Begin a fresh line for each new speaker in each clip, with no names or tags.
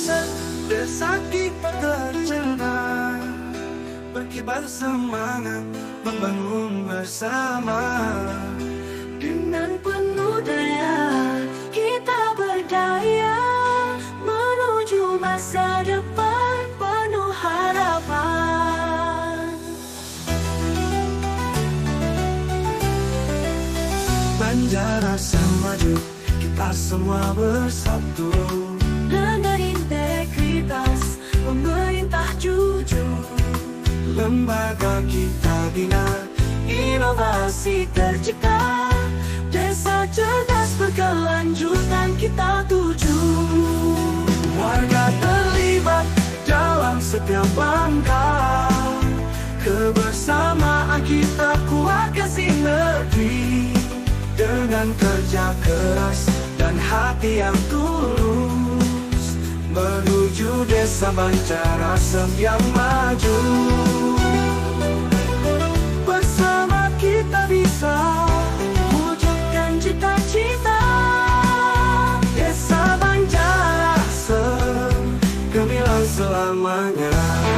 Desa kita tercerah, berkibar semangat, membangun bersama.
Dengan penuh daya, kita berdaya menuju masa depan penuh harapan.
Banjarasa maju, kita semua bersatu.
Dengan integritas, pemerintah jujur.
Lembaga kita bina, inovasi tercipta. Desa cerdas berkelanjutan kita tuju. Warga terlibat dalam setiap langkah. Kebersamaan kita kuatkan sinergi. Dengan kerja keras dan hati yang tulus, menuju desa Banjarasem yang maju. Bersama kita bisa wujudkan cita-cita. Desa Banjarasem gemilang selamanya.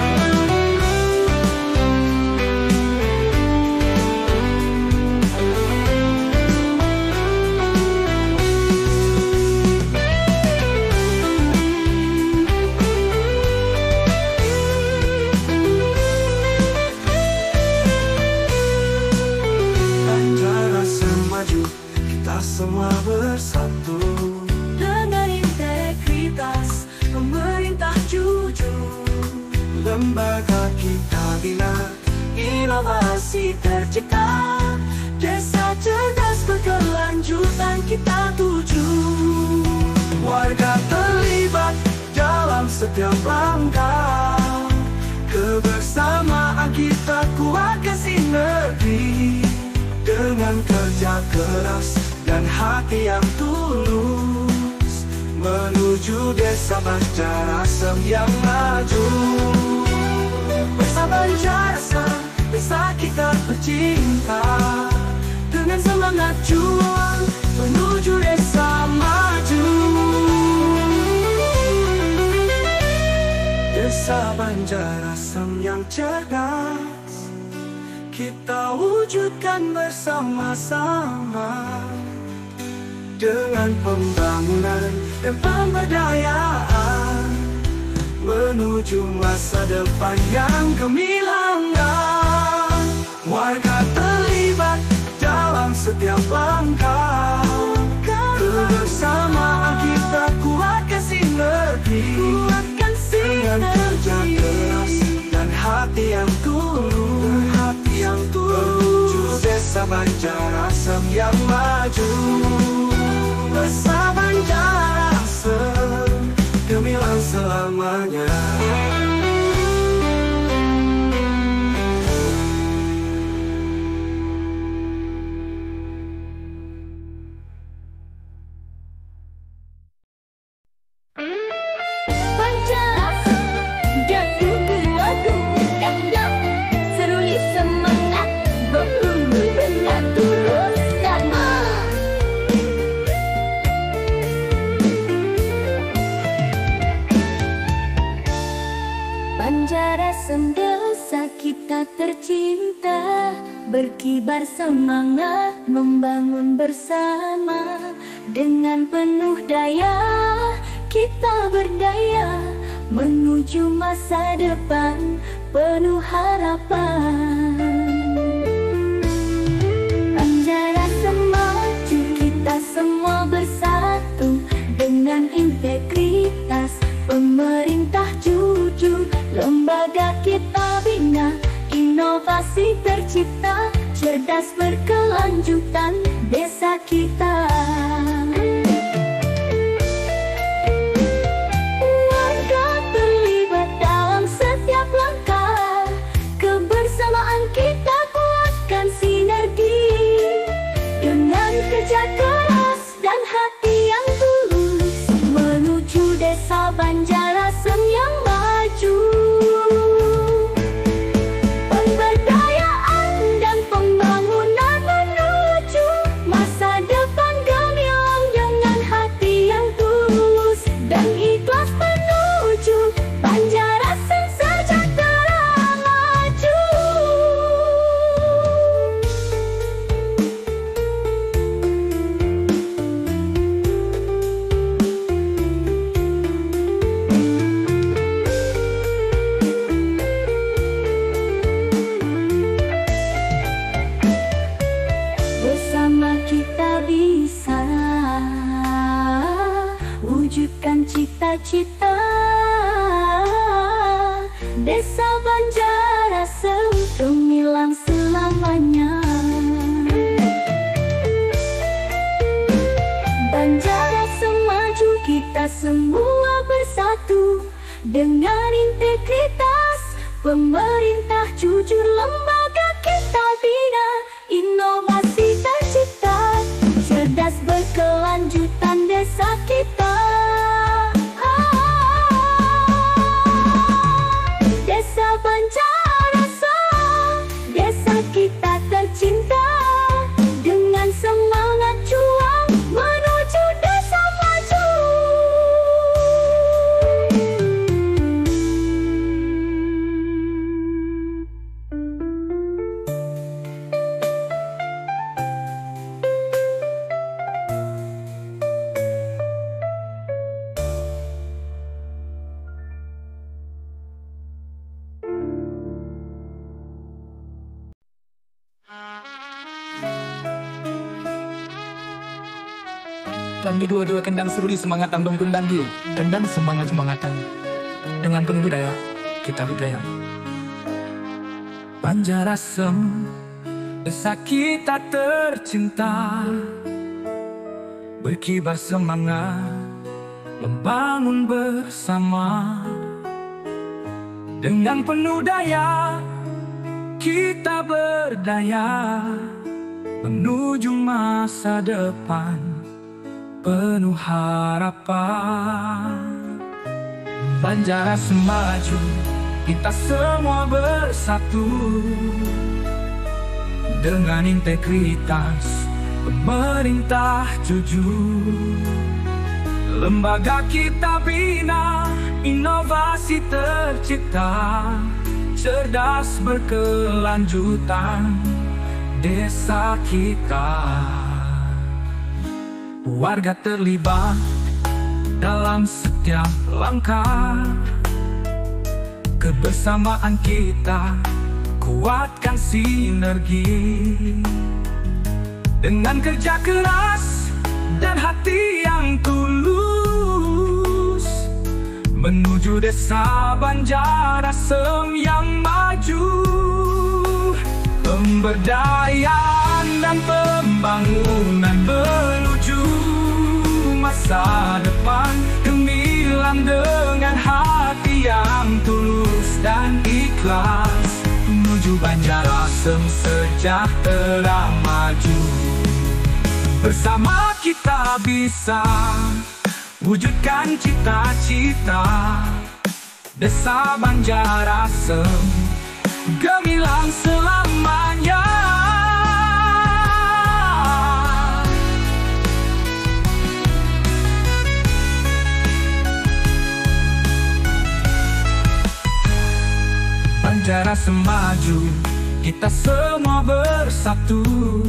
Semua bersatu.
Dengan integritas, pemerintah jujur.
Lembaga kita bina, inovasi tercipta. Desa cerdas berkelanjutan kita tuju. Warga terlibat dalam setiap langkah. Kebersamaan kita kuatkan sinergi. Dengan kerja keras dan hati yang tulus, menuju desa Banjarasem yang maju. Bersama Banjarasem, desa kita tercinta. Dengan semangat juang, menuju desa maju. Desa Banjarasem yang cerdas, kita wujudkan bersama-sama. Dengan pembangunan dan pemberdayaan, menuju masa depan yang gemilang. Warga terlibat dalam setiap langkah. Kebersamaan kita kuatkan sinergi. Dengan kerja keras dan hati yang tulus, menuju desa Banjarasem yang maju. Desa Banjarasem gemilang selamanya.
Banjarasem desa kita tercinta, berkibar semangat membangun bersama. Dengan penuh daya kita berdaya menuju masa depan penuh harapan. Banjarasem maju, kita semua bersatu. Dengan integritas, pemerintah jujur. Lembaga kita bina, inovasi tercipta. Cerdas berkelanjutan desa kita. Warga terlibat dalam setiap langkah. Kebersamaan kita kuatkan sinergi. Dengan kerja keras dan hati yang tulus, menuju desa Banjarasem yang maju. Masa depan gemilang dengan hati yang tulus dan ikhlas penuh. cita-cita. Desa Banjarasem gemilang selamanya. Banjarasem maju, kita semua bersatu. Dengan integritas, pemerintah jujur, lembaga kita bina. Inovasi tercipta, cerdas berkelanjutan desa kita. Desa Banjarasem, desa kita tercinta. Dengan semangat juang menuju desa maju.
Dan dua-dua kendang serudi semangat tambang gundandi. Kendang semangat-semangatan dengan penuh budaya, kita budaya. Banjarasem, desa kita tercinta. Berkibar semangat, membangun bersama. Dengan penuh daya, kita berdaya. Menuju masa depan penuh harapan. Banjarasem maju, kita semua bersatu. Dengan integritas, pemerintah jujur. Lembaga kita bina, inovasi tercipta. Cerdas berkelanjutan, desa kita. Warga terlibat dalam setiap langkah. Kebersamaan kita kuatkan sinergi. Dengan kerja keras dan hati yang tulus, menuju desa Banjarasem yang maju. Pemberdayaan dan pembangunan menuju masa depan. Gemilang dengan hati yang tulus dan ikhlas. Menuju Banjarasem sejahtera maju. Bersama kita bisa wujudkan cita-cita. Desa Banjarasem gemilang selamanya. Banjarasem maju, kita semua bersatu.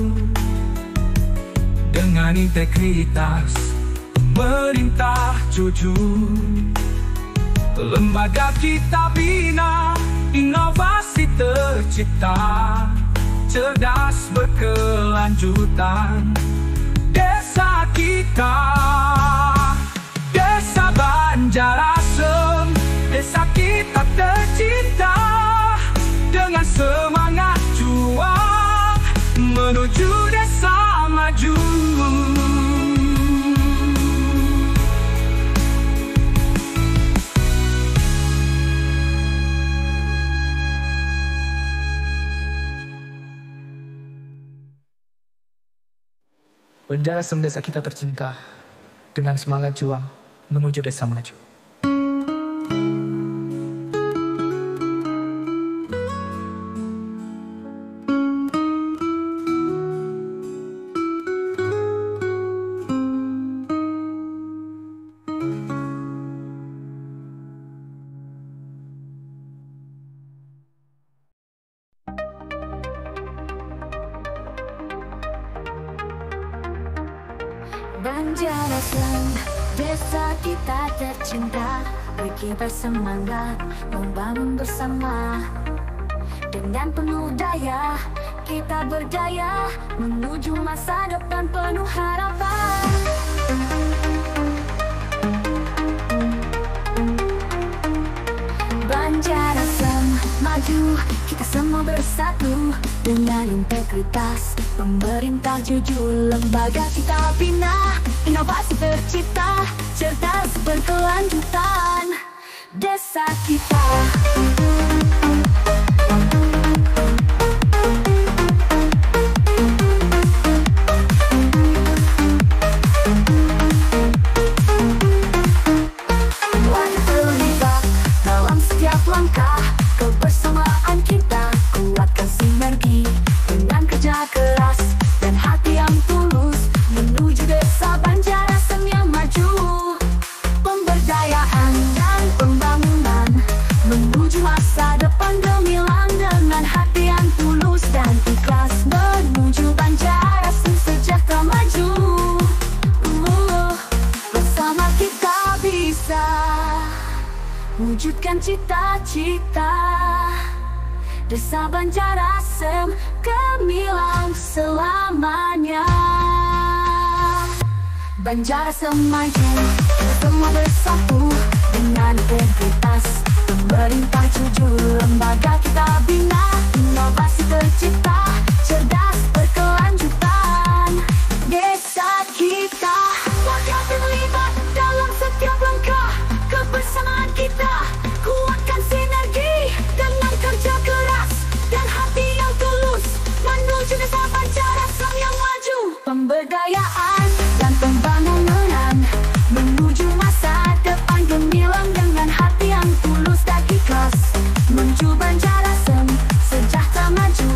Dengan integritas, pemerintah jujur. Lembaga kita bina, inovasi tercipta. Cerdas berkelanjutan, desa kita. Desa Banjarasem, desa kita tercinta. Dengan semangat juang menuju desa maju. Banjarasem, desa kita tercinta. Dengan semangat juang menuju desa maju.
Banjarasem, desa kita tercinta. Berkibar semangat, membangun bersama. Dengan penuh daya, kita berdaya. Menuju masa depan penuh harapan. maju, kita semua bersatu dengan integritas. Pemerintah jujur, lembaga kita bina, inovasi tercipta, cerdas berkelanjutan. Desa kita. Warga terlibat dalam setiap langkah, kebersamaan kita kuatkan sinergi dengan kerja keras dan hati yang tulus menuju desa Banjarasen yang maju. Pemberdayaan dan pembangunan menuju masa depan gemilang dengan hati yang tulus dan ikhlas menuju Banjarasen sejahtera maju. Bersama kita bisa wujudkan cita-cita Desa Banjarasen gemilang selamanya. Banjarasen maju, kita semua bersatu dengan integritas. Pemerintah jujur, lembaga kita bina, inovasi tercipta, cerdas berkelanjutan. Desa kita, warga terlibat dalam setiap langkah, kebersamaan kita kuatkan sinergi dengan kerja keras dan hati yang tulus menuju desa Banjarasen yang maju. Pemberdayaan dan pembangunan menuju masa depan gemilang dengan hati yang tulus dan ikhlas menuju Banjarasen sejahtera maju.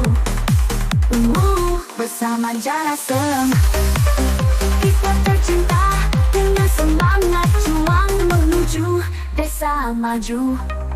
Bersama Banjarasen kita tercinta dengan semangat juang menuju desa maju.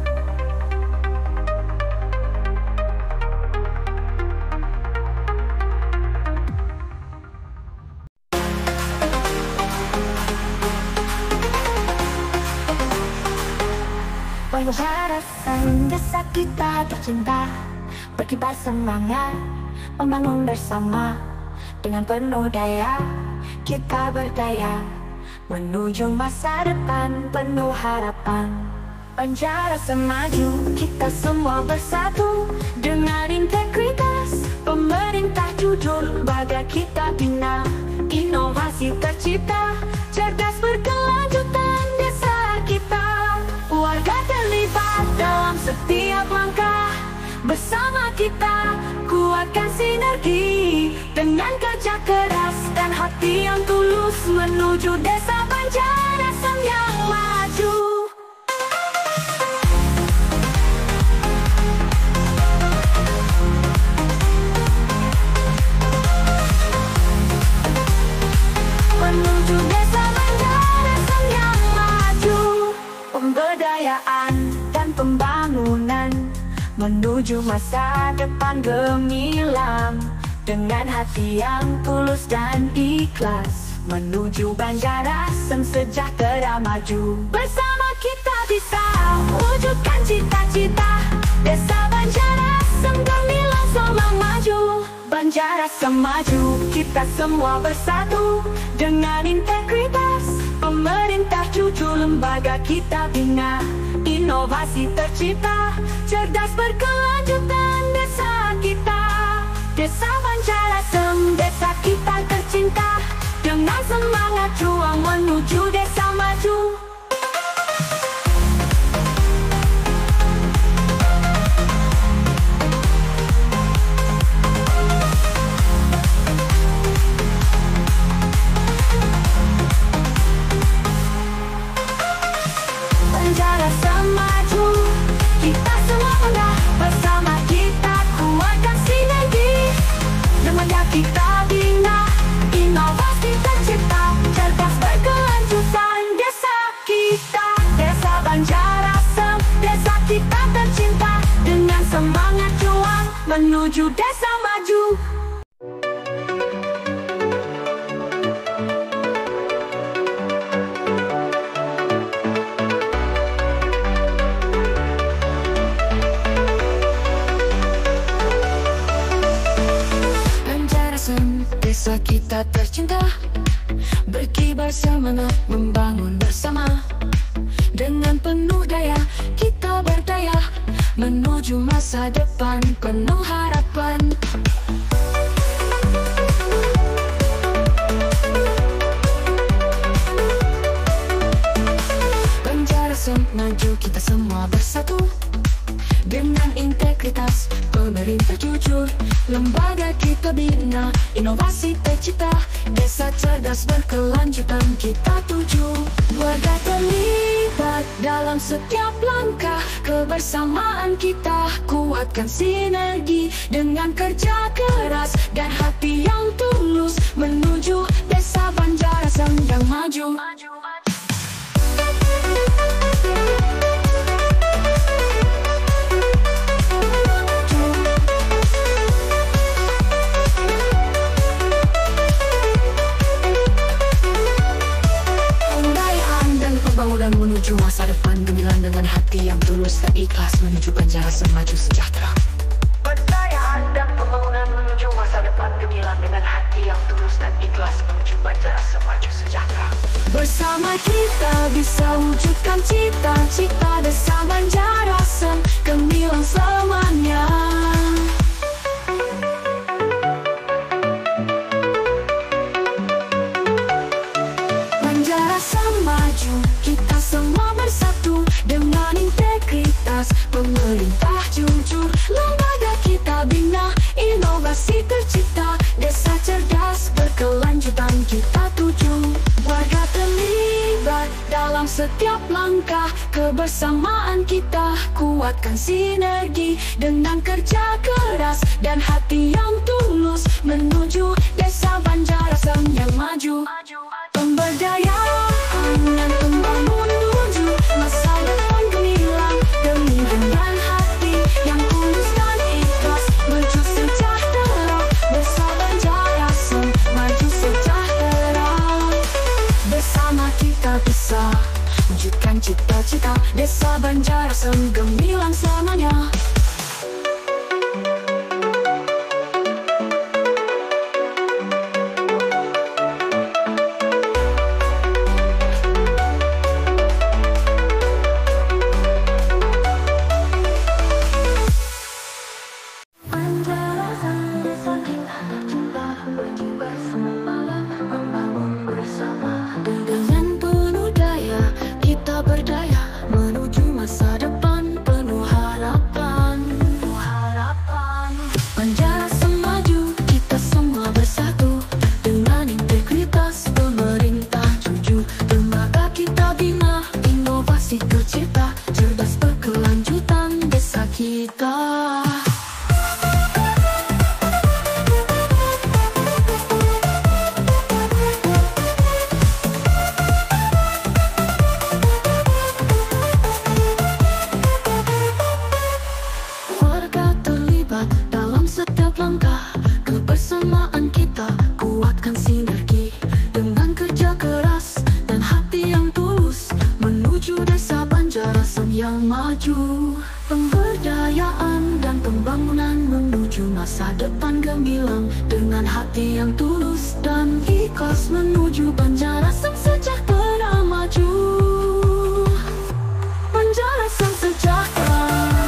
Banjarasen desa kita tercinta, berkibar semangat membangun bersama. Dengan penuh daya kita berdaya menuju masa depan penuh harapan. Banjarasen maju, kita semua bersatu dengan integritas. Pemerintah jujur, lembaga kita bina, inovasi tercipta, cerdas berkelanjutan. Desa kita, warga terlibat dalam setiap langkah. Bersama kita kuatkan sinergi dengan kerja keras dan hati yang tulus menuju desa Banjarasen yang maju. Menuju desa Banjarasen yang maju. Pemberdayaan dan pembangunan menuju masa depan gemilang dengan hati yang tulus dan ikhlas menuju Banjarasen sejahtera maju. Bersama kita bisa wujudkan cita-cita desa Banjarasen gemilang selamanya maju. Banjarasen maju, kita semua bersatu dengan integritas. Pemerintah jujur, lembaga kita bina, inovasi tercipta, cerdas berkelanjutan. Desa kita, desa Banjarasen, desa kita tercinta, dengan semangat juang menuju desa maju. Banjarasen maju, kita semua bangga. Bersama kita kuatkan sinergi, lembaga kita bina, inovasi tercipta, cerdas berkelanjutan. Desa kita, desa Banjarasen, desa kita tercinta, dengan semangat juang menuju desa maju. Desa kita tercinta, berkibar semangat membangun bersama. Dengan penuh daya kita berdaya menuju masa depan penuh harapan. Banjar Semaju kita semua bersatu dengan integritas, pemerintah jujur, lembaga kita bina, inovasi tercipta, desa cerdas berkelanjutan kita tuju. Warga terlibat dalam setiap langkah, kebersamaan kita kuatkan sinergi dengan kerja keras dan hati yang tulus menuju desa Banjarasem yang maju. Dan menuju masa depan gemilang dengan hati yang tulus dan ikhlas menuju Banjarasem maju sejahtera. Perdayaan dan pembangunan menuju masa depan gemilang dengan hati yang tulus dan ikhlas menuju Banjarasem maju sejahtera. Bersama kita bisa wujudkan cita-cita desa Banjarasem gemilang selamanya. Banjarasem maju, kita semua bersatu dengan integritas, pemerintah jujur, lembaga kita bina, inovasi tercipta, desa cerdas berkelanjutan kita tuju. Warga terlibat dalam setiap langkah, kebersamaan kita kuatkan sinergi dengan kerja keras dan hati yang tulus menuju desa Banjarasem yang maju. Pemberdayaan dan pembangunan menuju masa depan gemilang dengan hati yang tulus dan ikhlas menuju sejahtera. Desa Banjarasem maju sejahtera. Bersama kita bisa wujudkan cita-cita desa Banjarasem gemilang selamanya. Dengan penuh daya, kita berdaya menuju masa depan penuh harapan. Banjarasem maju, kita semua bersatu dengan integritas, pemerintah jujur, lembaga kita bina, inovasi tercipta, cerdas berkelanjutan desa kita. Dalam setiap langkah, kebersamaan kita kuatkan sinergi dengan kerja keras dan hati yang tulus menuju desa Banjarasem yang maju. Pemberdayaan dan pembangunan menuju masa depan gemilang dengan hati yang tulus dan ikhlas menuju Banjarasem sejahtera maju. Banjarasem sejahtera.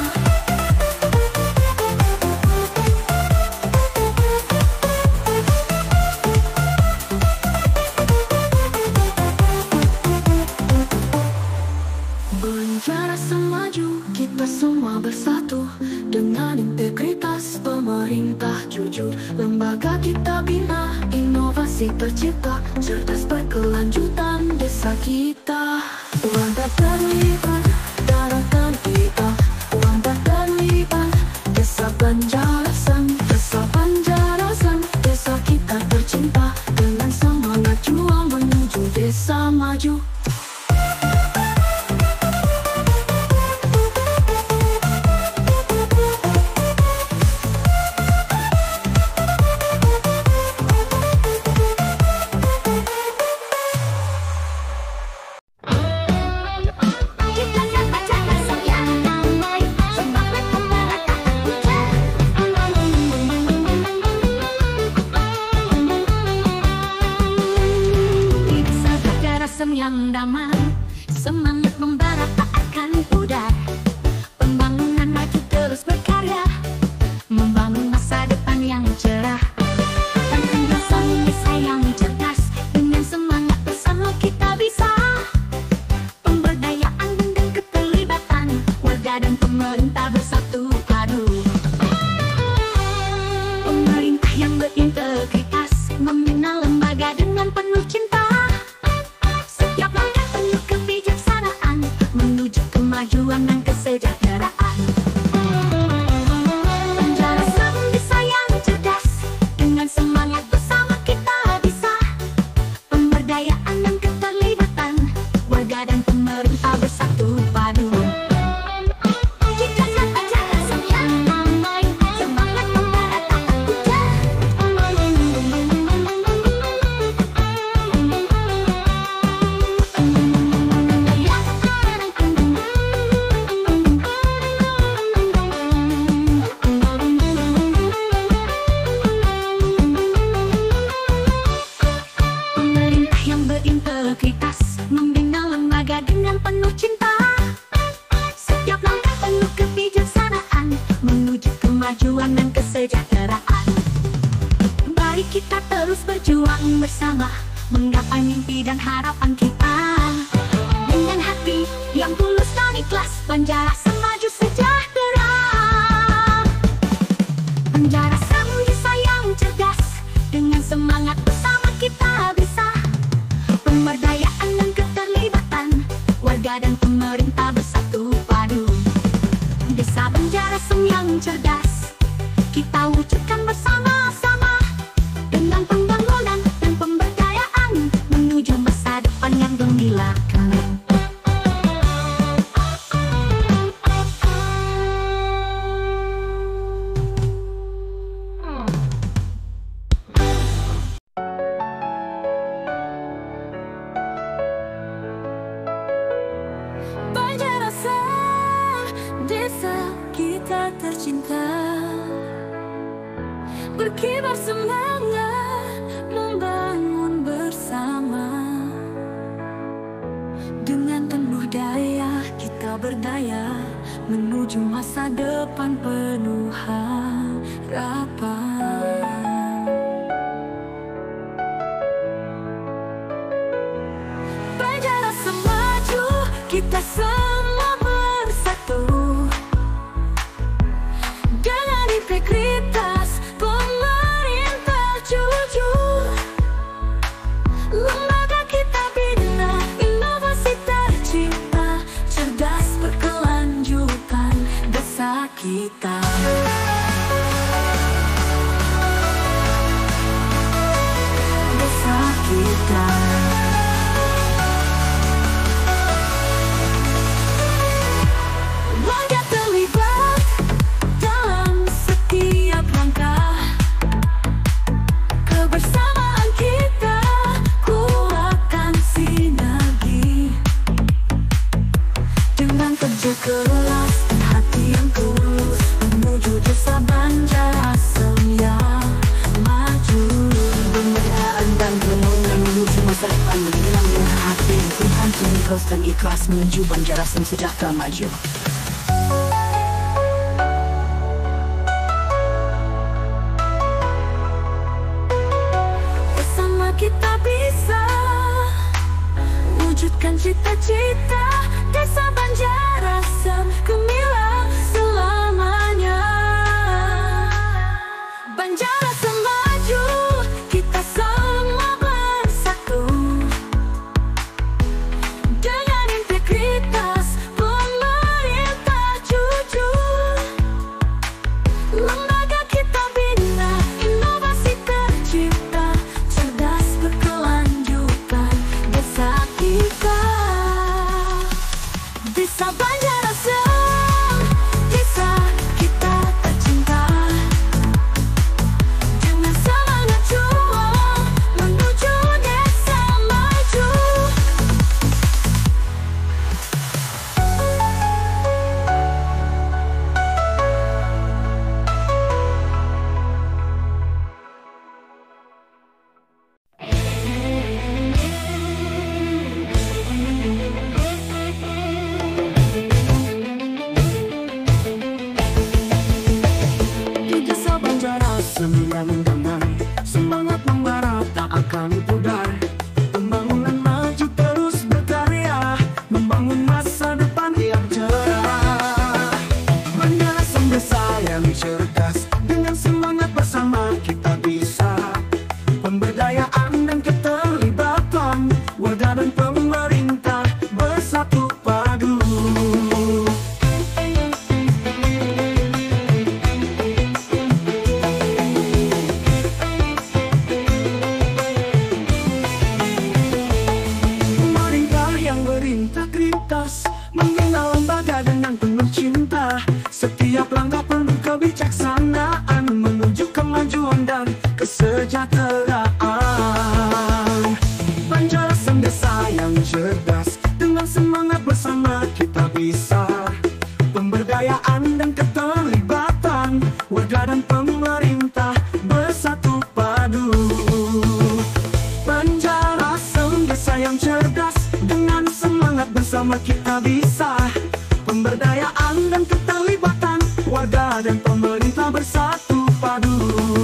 Banjarasem maju, kita semua bersatu dengan integritas, pemerintah jujur, lembaga kita bina, inovasi tercipta, cerdas berkelanjutan desa kita. Warga terlibat, darahkan kita, warga terlibat, desa Banjarasem, desa Banjarasem, desa kita tercinta, dengan semangat juang menuju desa maju. Yang damai, semangat membara tak akan pudar. Pembangunan maju warga dan pemerintah bersatu padu. Kita sapa jalan yang damai, semangat membara tak hujan. Pemerintah yang berintegritas membina lembaga dengan penuh cinta. Setiap langkah penuh kebijaksanaan menuju kemajuan dan kesejahteraan. Mari kita terus berjuang bersama menggapai mimpi dan harapan kita. Dengan hati yang tulus dan ikhlas, Banjarasem maju sejahtera. Banjarasem desa yang cerdas, dengan semangat bersama kita bisa. Pemberdayaan dan keterlibatan warga dan pemerintah bersatu padu. Desa Banjarasem yang cerdas kita wujudkan bersama-sama, dengan pembangunan dan pemberdayaan menuju masa depan yang gemilang. Banjarasem, desa kita tercinta, berkibar semangat membangun bersama. Dengan penuh daya kita berdaya menuju masa depan penuh harapan. Banjarasem maju, kita semua bersatu. Dengan integritas pemerintah jujur, lembaga kita bina, inovasi tercipta, cerdas berkelanjutan desa kita. Desa kita. Warga terlibat dalam setiap langkah, kebersamaan kita kuatkan sinergi. Dengan kerja keras dan hati yang tulus menuju desa Banjarasem yang maju. Pemberdayaan dan kemenangan menuju masa depan gemilang, dengan hati yang Tuhan tulus dan ikhlas menuju Banjarasem sejahtera maju. Bersama kita bisa wujudkan cita-cita desa Banjarasem gemilang selamanya. Banjarasem maju, kita semua bersatu. Dengan integritas pemerintah jujur, lembaga kita bina, inovasi tercipta, cerdas berkelanjutan desa kita. Desa Banjarasem, desa kita tercinta, dengan semangat juang menuju desa maju.
bersama kita bisa. Pemberdayaan dan keterlibatan warga dan pemerintah bersatu padu.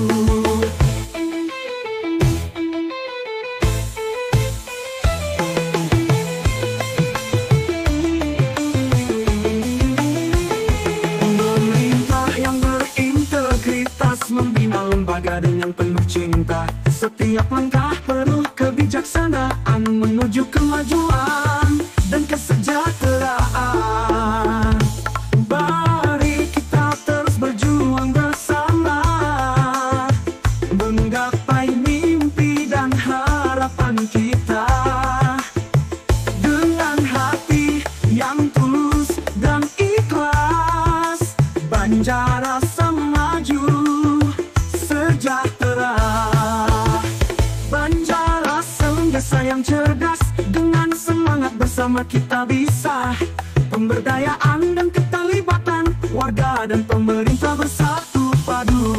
Pemerintah yang berintegritas membina lembaga dengan penuh cinta. Setiap langkah penuh kebijaksanaan menuju kemajuan dan kesejahteraan. Mari kita terus berjuang bersama, menggapai mimpi dan harapan kita. Dengan hati yang tulus dan ikhlas, Banjarasem maju sejahtera. Banjarasem desa yang cerdas, dengan semangat bersama kita bisa. Pemberdayaan dan keterlibatan warga dan pemerintah bersatu padu.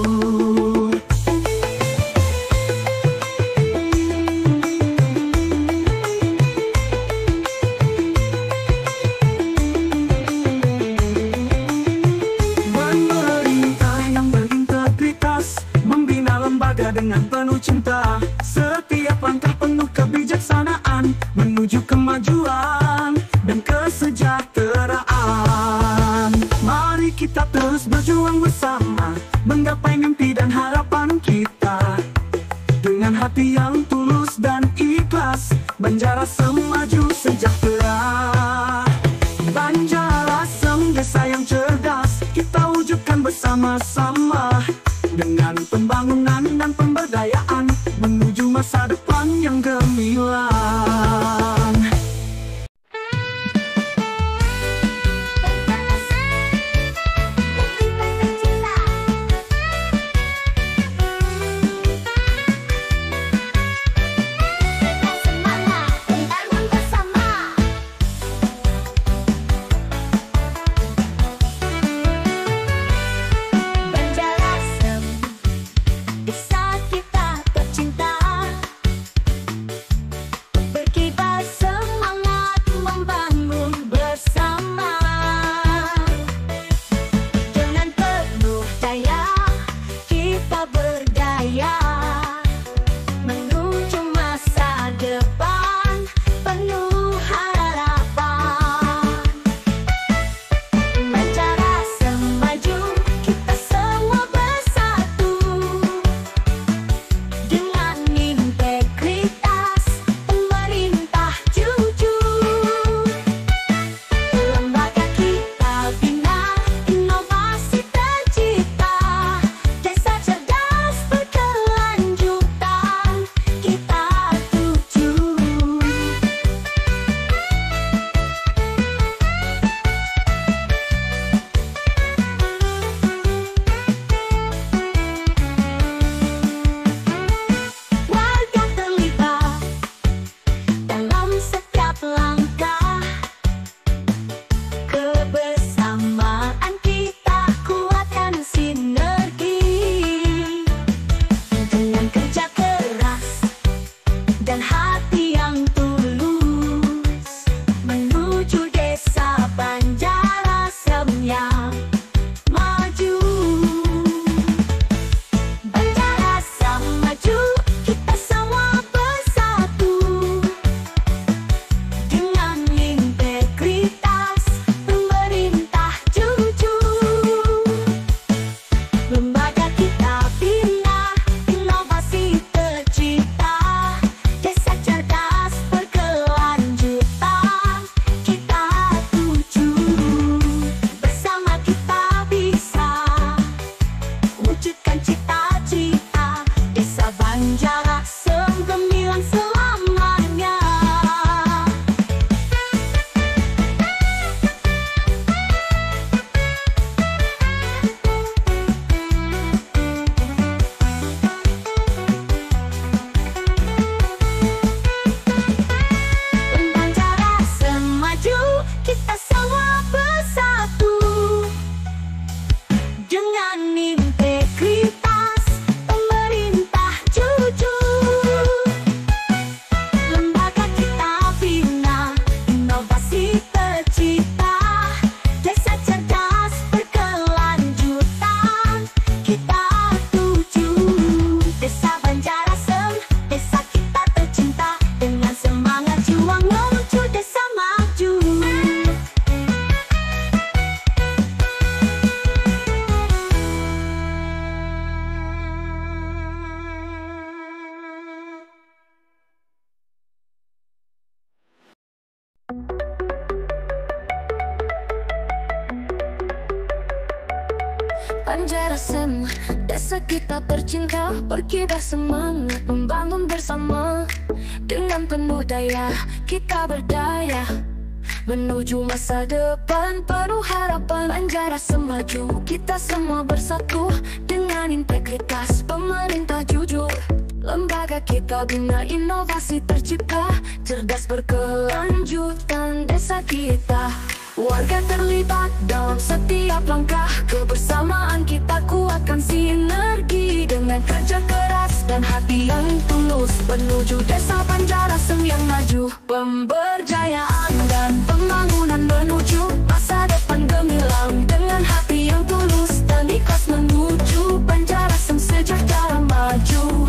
Pemerintah yang berintegritas membina lembaga dengan penuh cinta. Setiap langkah penuh kebijaksanaan menuju kemajuan dan kesejahteraan. Mari kita terus berjuang bersama, menggapai mimpi dan harapan kita. Dengan hati yang tulus dan ikhlas, Banjarasem maju sejahtera. Banjarasem desa yang cerdas, kita wujudkan bersama-sama. Dengan pembangunan dan pemberdayaan menuju masa depan yang gemilang.
Desa kita tercinta, berkibar semangat membangun bersama. Dengan penuh daya kita berdaya menuju masa depan penuh harapan. Banjarasem maju, kita semua bersatu. Dengan integritas pemerintah jujur, lembaga kita bina, inovasi tercipta. Desa cerdas berkelanjutan kita tuju. Warga terlibat dalam setiap langkah. Kebersamaan kita kuatkan sinergi. Dengan kerja keras dan hati yang tulus menuju desa Banjarasem yang maju. Banjarasem maju, kita semua bersatu. Dengan integritas pemerintah jujur, lembaga kita bina, inovasi tercipta. Desa cerdas berkelanjutan Banjarasem, desa kita tercinta, berkibar semangat membangun bersama. Dengan penuh daya, kita berdaya menuju masa depan penuh harapan. Banjarasem maju, kita semua bersatu dengan integritas, pemerintah jujur. Lembaga kita bina inovasi tercipta, cerdas berkelanjutan desa kita. Warga terlibat dalam setiap langkah, kebersamaan kita kuatkan sinergi. Dengan kerja keras dan hati yang tulus, menuju desa Banjarasem yang maju. Pemberdayaan dan pembangunan menuju masa depan gemilang. Dengan hati yang tulus dan ikhlas menuju Banjarasem sejahtera maju.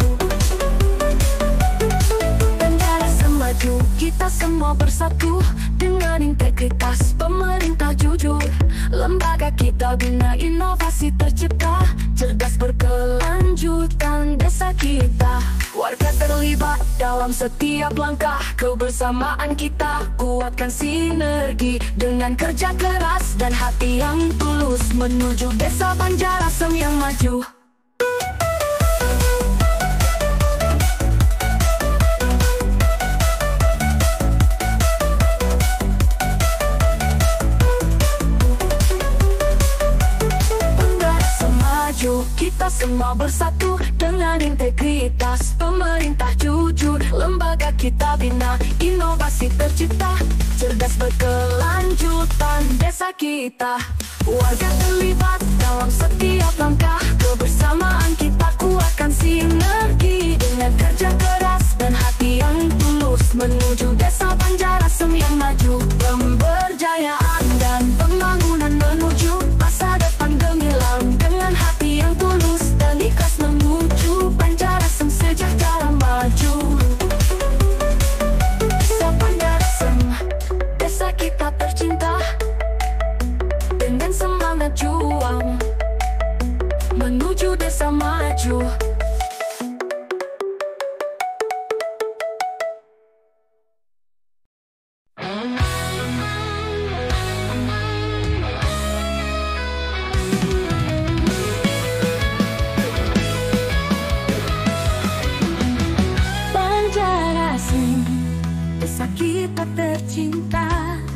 Banjarasem maju, kita semua bersatu dengan integritas, pemerintah jujur. Lembaga kita bina inovasi tercipta, cerdas berkelanjutan desa kita. Warga terlibat dalam setiap langkah, kebersamaan kita kuatkan sinergi. Dengan kerja keras dan hati yang tulus, menuju desa Banjarasem yang maju. Kita semua bersatu dengan integritas, pemerintah jujur. Lembaga kita bina inovasi tercipta, cerdas berkelanjutan desa kita. Warga terlibat dalam setiap langkah, kebersamaan kita kuatkan sinergi. Dengan kerja keras dan hati yang tulus, menuju desa Banjarasem yang maju. Pemberdayaan dan pembangunan menuju masa depan gemilang. Dengan hati yang tulus dan ikhlas menuju Banjarasem sejahtera maju. Desa Banjarasem, desa kita tercinta. Dengan semangat juang, menuju desa maju. Desa kita tercinta,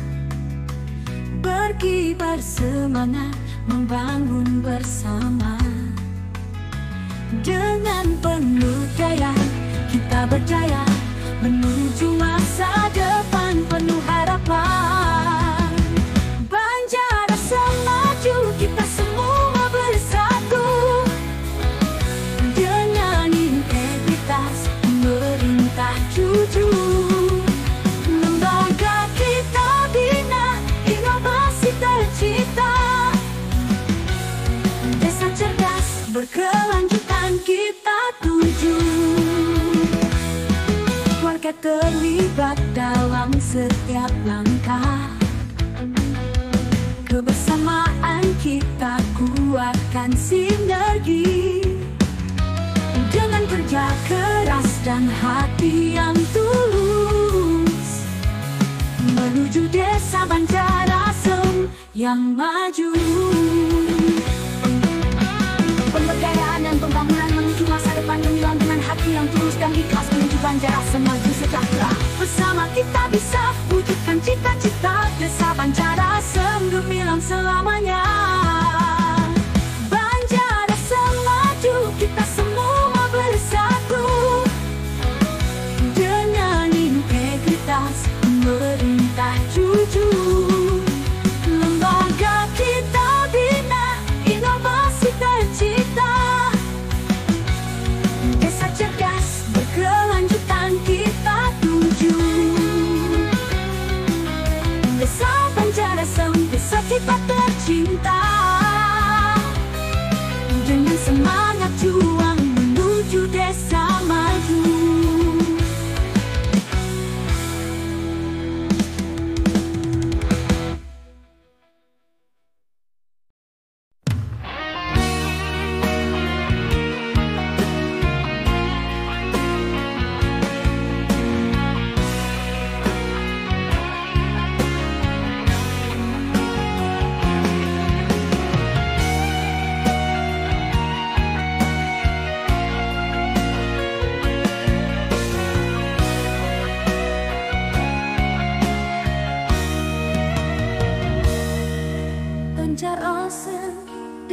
berkibar semangat membangun bersama. Dengan penuh daya kita berjaya menuju masa depan penuh harapan. Banjarasem maju, kita semua bersatu dengan integritas, pemerintah jujur. Desa cerdas berkelanjutan kita tuju. Warga terlibat dalam setiap langkah, kebersamaan kita kuatkan sinergi. Dengan kerja keras dan hati yang tulus, menuju desa Banjarasem yang maju. Pemberdayaan dan pembangunan menuju masa depan gemilang. Dengan hati yang tulus dan ikhlas menuju Banjarasem maju sejahtera. Bersama kita bisa wujudkan cita-cita desa Banjarasem gemilang selamanya. Banjarasem maju, kita semua bersatu dengan integritas, pemerintah jujur. Lembaga kita bina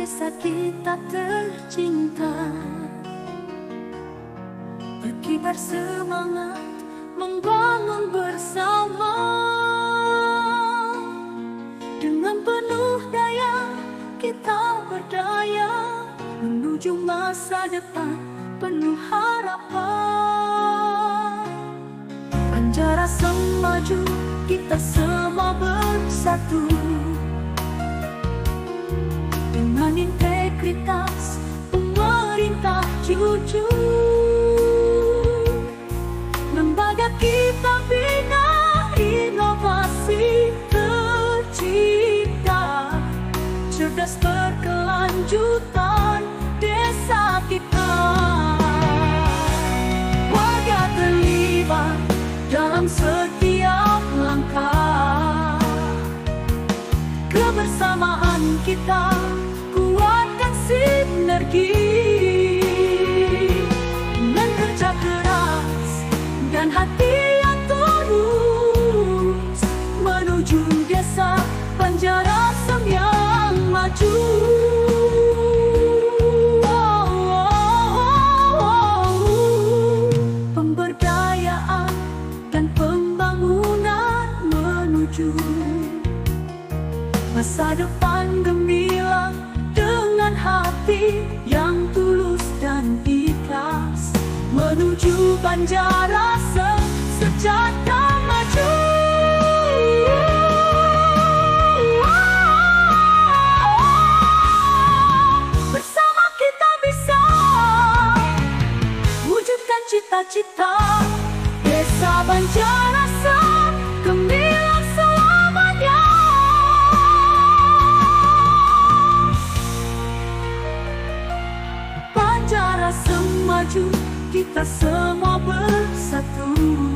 desa kita tercinta, berkibar semangat membangun bersama. Dengan penuh daya kita berdaya menuju masa depan penuh harapan. Banjara Semaju kita semua bersatu, dengan integritas pemerintah jujur. Lembaga kita bina inovasi tercipta, cerdas berkelanjutan desa kita. Warga terlibat dalam setiap langkah, kebersamaan kita kuatkan sinergi. Dengan kerja keras dan hati yang tulus menuju desa Banjara Sem yang maju. Pemberdayaan dan pembangunan menuju masa depan gemilang dengan hati yang tulus dan ikhlas menuju Banjara Sem sejahtera maju. Bersama kita bisa wujudkan cita-cita desa Banjara Sem gemilang selamanya. Banjara Sem maju, kita semua bersatu,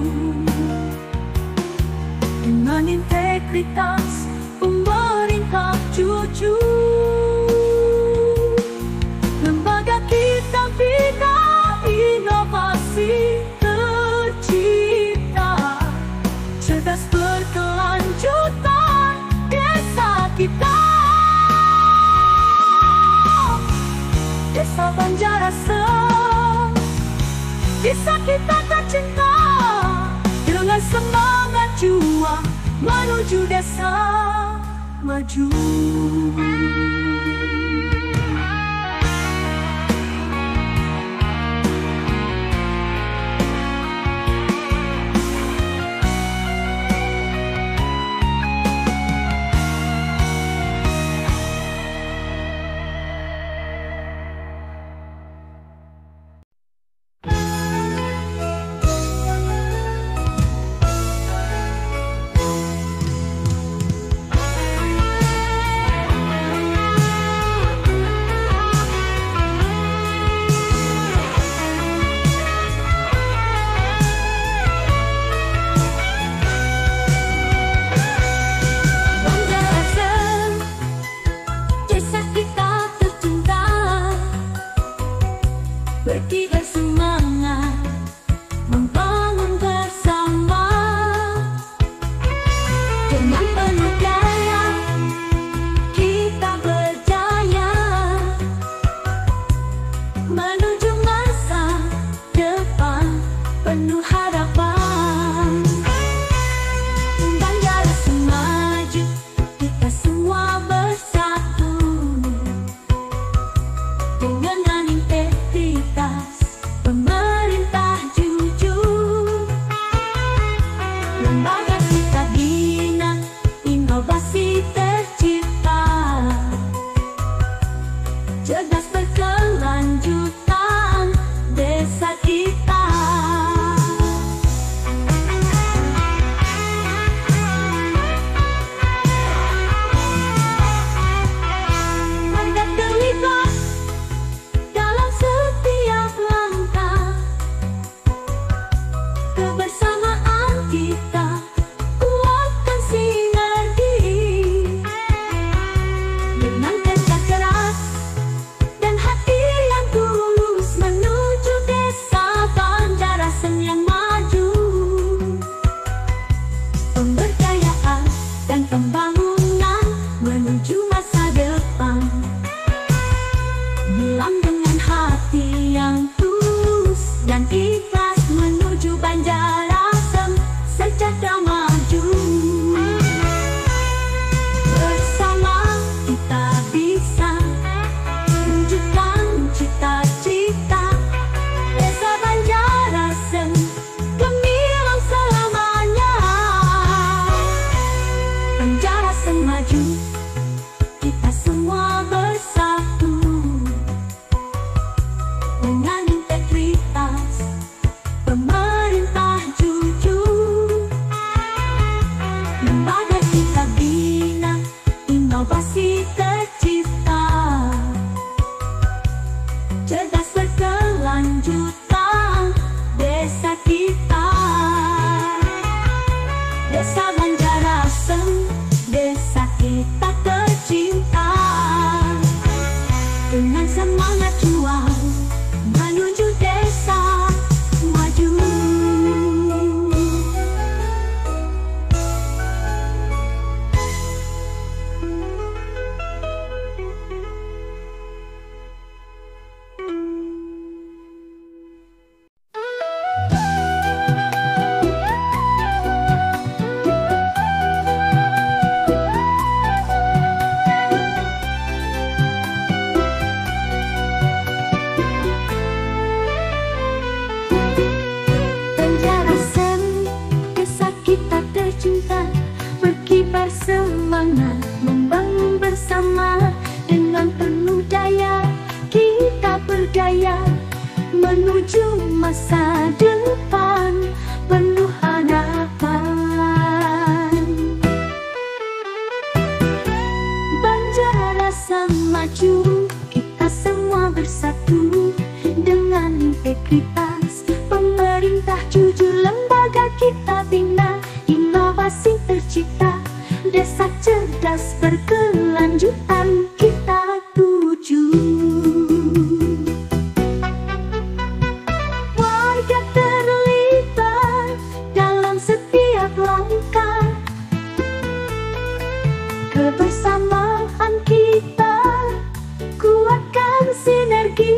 dengan integritas pemerintah jujur. Lembaga kita bina inovasi tercipta, cerdas berkelanjutan desa kita. Desa Banjara Sem, desa kita tercinta, dengan semangat juang menuju desa maju. Berkibar semangat membangun bersama, dengan penuh daya kita berjaya menuju masa depan penuh harapan. Banjara Semaju kita semua bersatu, dengan integritas pemerintah jujur. Lembaga kita bina inovasi tercipta, cerdas berkelanjutan desa kita. Warga terlibat dalam setiap langkah, kebersamaan kita semangat membangun bersama. Dengan penuh daya kita berdaya menuju masa depan penuh harapan. Banjar rasa maju, kita semua bersatu. Dengan integritas pemerintah jujur, lembaga kita bina, inovasi tercipta, desa cerdas berkelanjutan kita tuju. Warga terlibat dalam setiap langkah, kebersamaan kita kuatkan sinergi.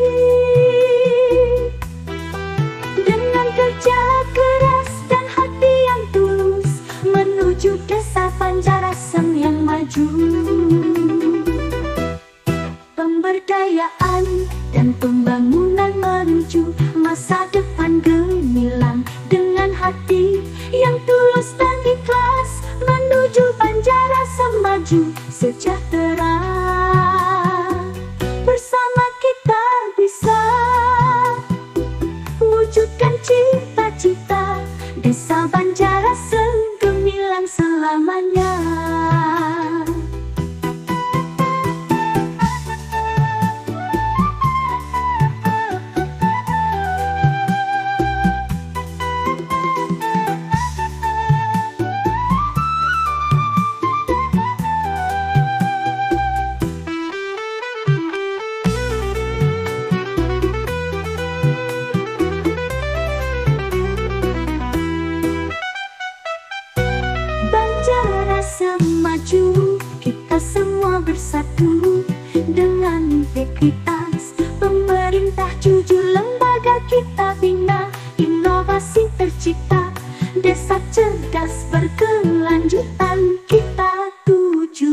Dengan kerja keras dan hati yang tulus menuju desa Banjarasem yang maju. Pemberdayaan dan pembangunan menuju masa depan gemilang. Dengan hati yang tulus dan ikhlas menuju Banjarasem maju sejahtera. Bersama kita bisa wujudkan cita-cita desa Banjarasem gemilang selamanya. Banjarasem maju, kita semua bersatu. Dengan integritas pemerintah jujur, lembaga kita bina, inovasi tercipta, desa cerdas berkelanjutan kita tuju.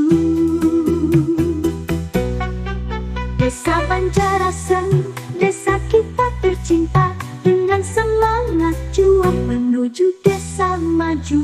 Desa Banjarasem, desa kita tercinta. Dengan semangat juang menuju desa maju.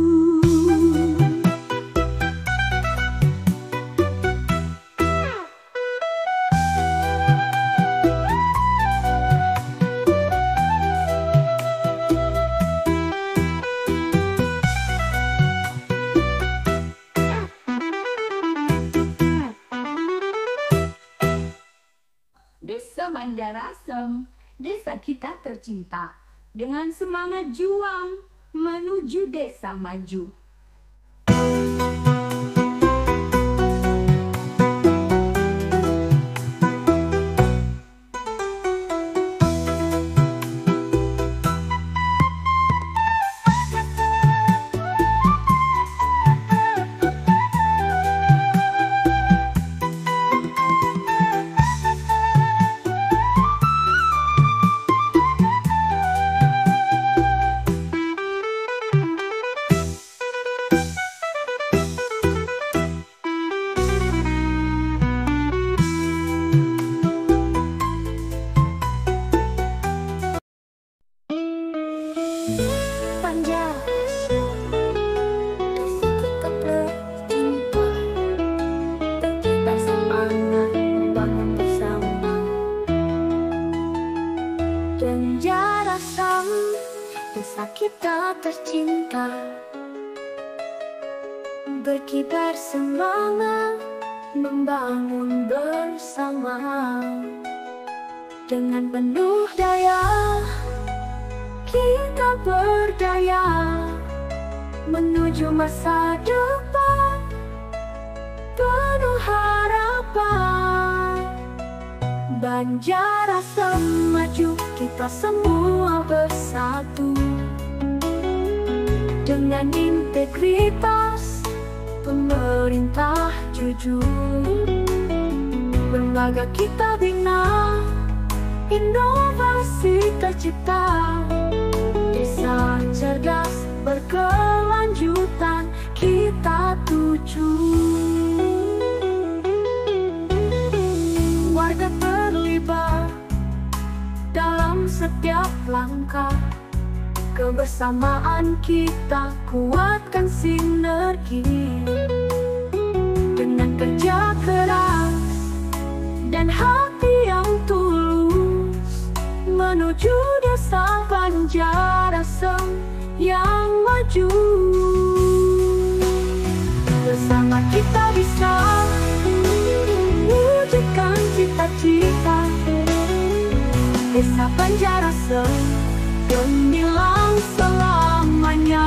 Desa Banjarasem, desa kita tercinta. Dengan semangat juang menuju desa maju.
Banjarasem, desa kita tercinta. Berkibar semangat membangun bersama. Dengan penuh daya kita berdaya menuju masa depan penuh harapan. Banjarasem maju, kita semua bersatu. Dengan integritas pemerintah jujur, lembaga kita bina, inovasi tercipta, desa cerdas berkelanjutan kita tuju. Warga terlibat dalam setiap langkah, kebersamaan kita kuatkan sinergi. menuju desa Banjarasem yang maju. Bersama kita bisa wujudkan cita-cita desa Banjarasem gemilang selamanya.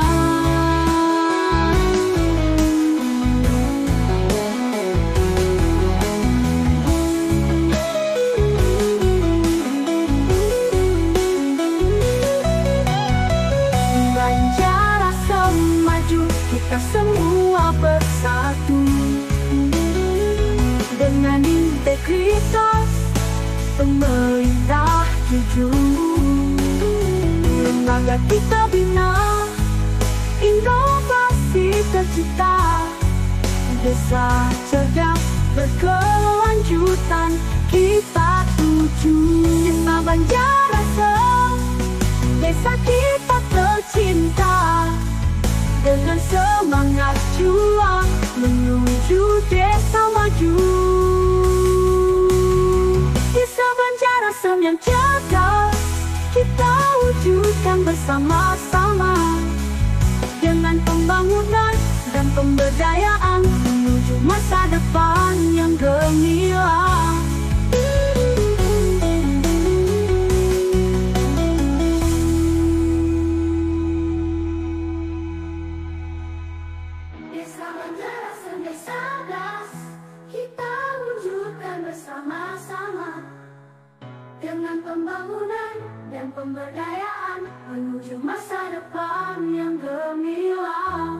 Banjarasem maju, kita semua bersatu dengan integritas pemerintah jujur. Lembaga kita bina inovasi tercipta, desa cerdas berkelanjutan kita tuju. Desa Banjarasem, desa kita tercinta, dengan semangat juang menuju desa maju. Desa Banjarasem yang cerdas kita wujudkan bersama-sama, dengan pembangunan dan pemberdayaan menuju masa depan yang gemilang. Desa Banjarasem, desa das, kita wujudkan bersama-sama, dengan pembangunan dan pemberdayaan menuju masa depan yang gemilang.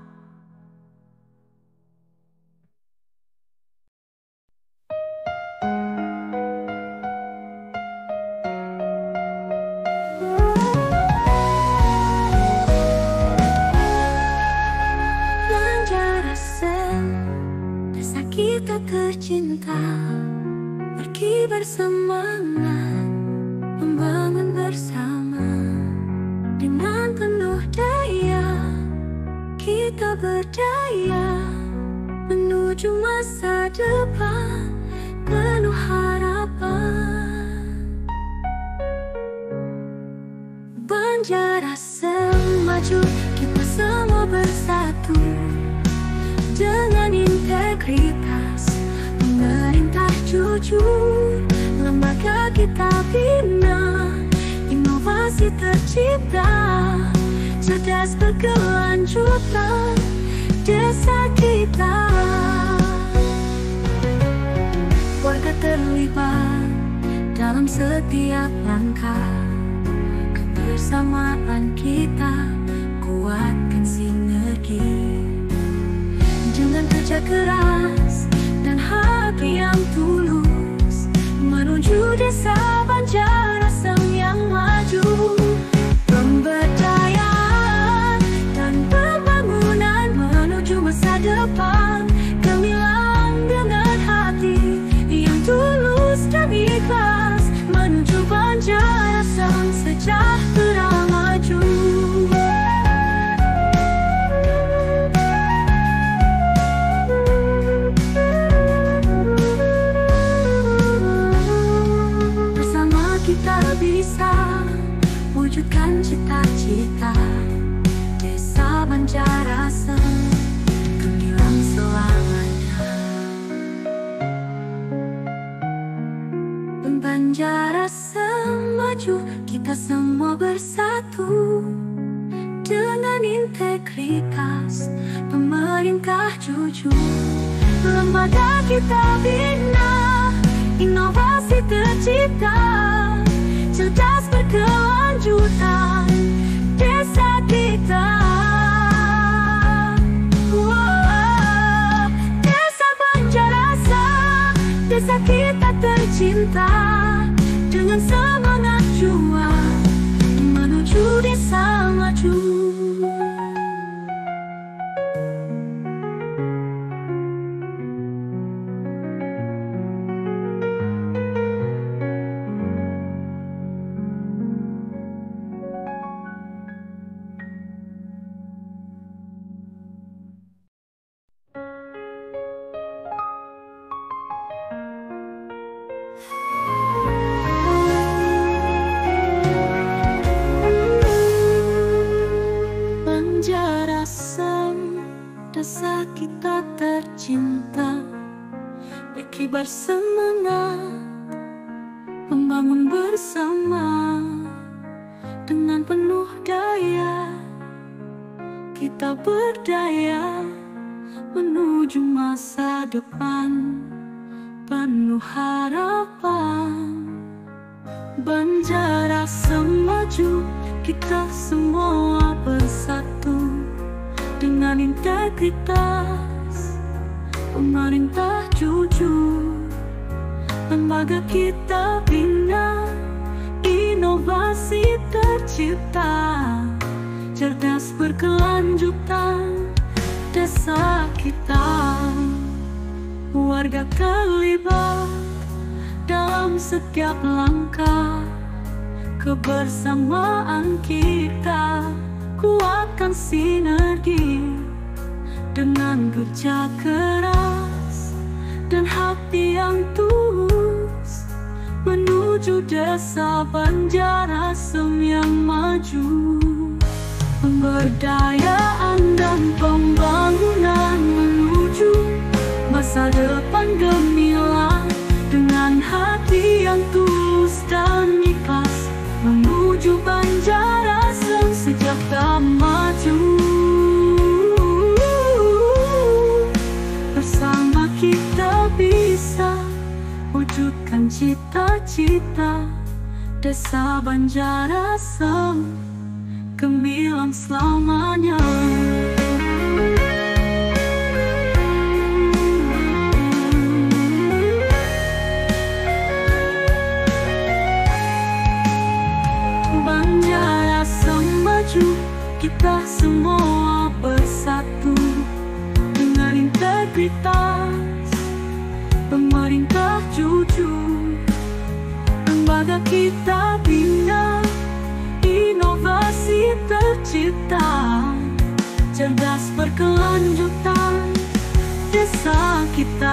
Banjarasem, desa kita tercinta, pergi bersemangat membangun bersama, dengan penuh daya kita berdaya menuju masa depan penuh harapan. Banjarasem maju, kita semua bersatu dengan integritas pemerintah jujur. Lembaga kita bina inovasi tercipta, cerdas berkelanjutan desa kita. Warga terlibat dalam setiap langkah, kebersamaan kita kuatkan sinergi. Dengan kerja keras dan hati yang tulus menuju desa Banjarasem yang maju. Pemberdayaan dan pembangunan menuju masa depan gemilang, dengan hati yang tulus dan ikhlas menuju Banjarasem sejahtera maju. Kita bisa wujudkan cita-cita desa Banjarasem gemilang selamanya. Banjarasem maju, kita semua bersatu dengan integritas pemerintah jujur. Lembaga kita bina inovasi tercipta, cerdas berkelanjutan desa kita. Desa Banjarasem, desa kita tercinta, dengan semangat juang menuju desa maju. Asem, desa kita tercinta, berkibar semangat, membangun bersama. Dengan penuh daya, kita berdaya menuju masa depan penuh harapan. Banjarasem maju, kita semua bersatu. Dengan integritas, pemerintah jujur, lembaga kita bina, inovasi tercipta, cerdas berkelanjutan. Desa kita, warga terlibat dalam setiap langkah. Kebersamaan kita kuatkan sinergi, dengan kerja keras dan hati yang tulus menuju desa Banjarasem yang maju. Pemberdayaan dan pembangunan menuju masa depan gemilang, dengan hati yang tulus dan ikhlas menuju Banjarasem sejahtera maju. Bersama kita bisa wujudkan cita-cita desa Banjarasem gemilang selamanya. Banjarasem maju, kita semua bersatu. Dengan integritas, pemerintah jujur, lembaga kita bina, inovasi tercipta, cerdas berkelanjutan. Desa kita,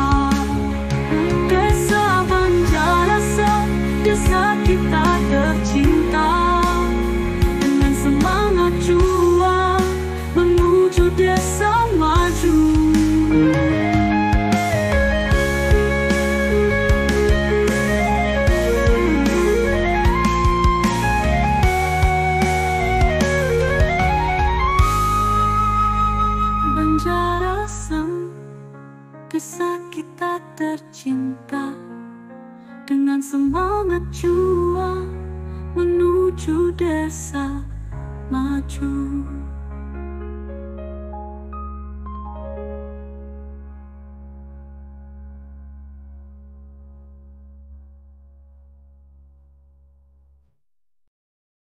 desa Banjarasem, desa kita tercinta. Dengan semangat juang menuju desa maju. Banjarasem, desa kita tercinta. Dengan semangat juang menuju desa maju.